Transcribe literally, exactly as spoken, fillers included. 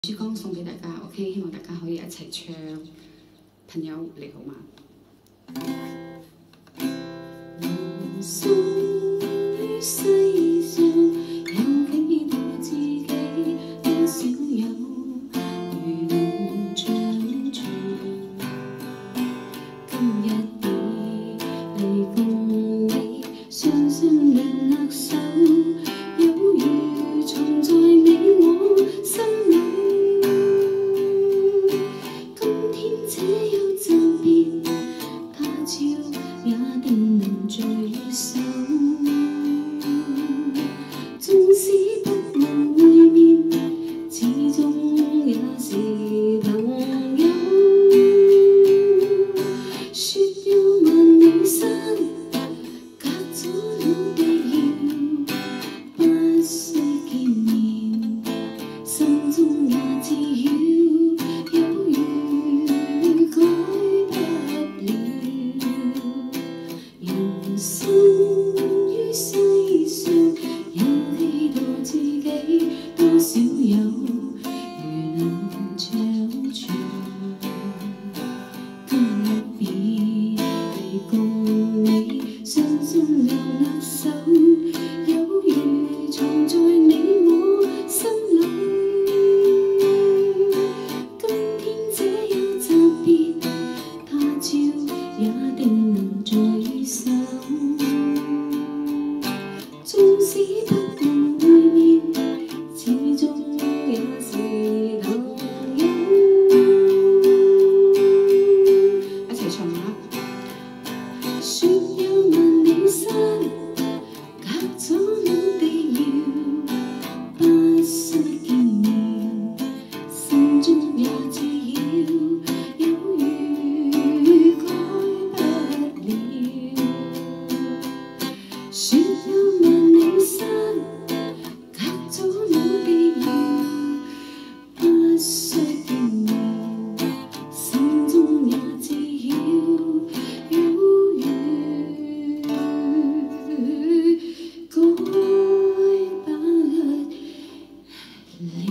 珠江送俾大家 ，OK， 希望大家可以一齊唱。朋友你好嗎？人生於世上有幾多知己，多少友如能長存。今日已離共你，雙雙兩握手，有如藏在你我心裏。 也定能再遇上，縱使不能會面，始終也是朋友。說要萬里山，隔咗兩地遙，不需見面，心中也知曉，有緣改不了。 人生於世上有幾多知己，多少友如能長存。今日別離共你，雙雙兩握手，有如藏在你我心裏。今天這一暫別，他朝也定能再遇上。 縱使不能會面，始終也是朋友。一齊唱啦！說有萬里山，隔咗兩地遙，不需見面，心中也知曉，有緣改不了。說有萬里山，隔咗兩地遙，不需見面，心中也知曉，有緣改不了。